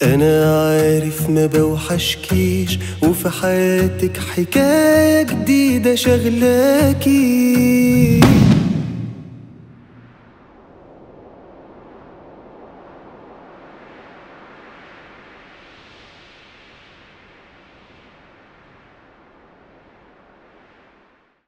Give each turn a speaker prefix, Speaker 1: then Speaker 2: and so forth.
Speaker 1: أنا عارف ما بوحشكيش، وفي حياتك حكاية جديدة شغلاكي.